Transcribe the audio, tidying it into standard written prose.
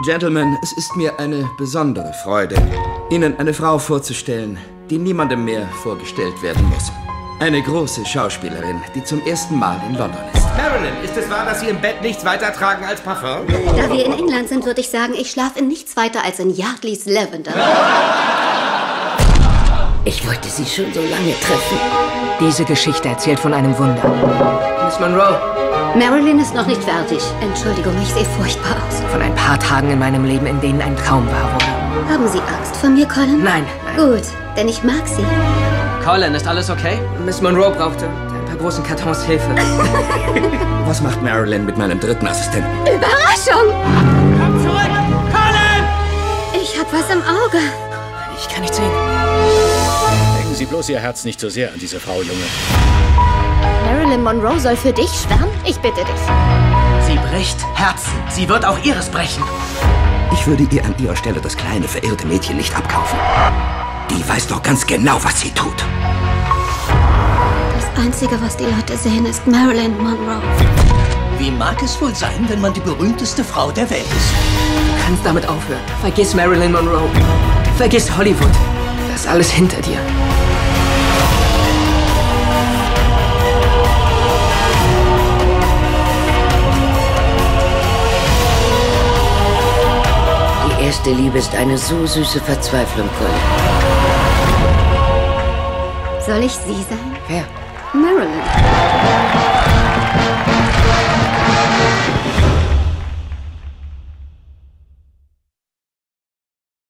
Gentlemen, es ist mir eine besondere Freude, Ihnen eine Frau vorzustellen, die niemandem mehr vorgestellt werden muss. Eine große Schauspielerin, die zum ersten Mal in London ist. Marilyn, ist es wahr, dass Sie im Bett nichts weiter tragen als Parfum? Da wir in England sind, würde ich sagen, ich schlafe in nichts weiter als in Yardleys Lavender. Ich wollte Sie schon so lange treffen. Diese Geschichte erzählt von einem Wunder. Miss Monroe. Marilyn ist noch nicht fertig. Entschuldigung, ich sehe furchtbar aus. Von ein paar Tagen in meinem Leben, in denen ein Traum wahr wurde. Haben Sie Angst vor mir, Colin? Nein. Gut, denn ich mag Sie. Colin, ist alles okay? Miss Monroe brauchte ein paar großen Kartons Hilfe. Was macht Marilyn mit meinem dritten Assistenten? Überraschung! Komm zurück! Colin! Ich hab was im Auge. Ich kann nicht sehen. Legen Sie bloß Ihr Herz nicht so sehr an diese Frau, Junge. Marilyn Monroe soll für dich schwärmen? Ich bitte dich. Sie bricht Herzen. Sie wird auch ihres brechen. Ich würde ihr an ihrer Stelle das kleine, verirrte Mädchen nicht abkaufen. Die weiß doch ganz genau, was sie tut. Das Einzige, was die Leute sehen, ist Marilyn Monroe. Wie mag es wohl sein, wenn man die berühmteste Frau der Welt ist? Du kannst damit aufhören. Vergiss Marilyn Monroe. Vergiss Hollywood. Das ist alles hinter dir. Die erste Liebe ist eine so süße Verzweiflung, Colin. Soll ich sie sein? Wer? Marilyn.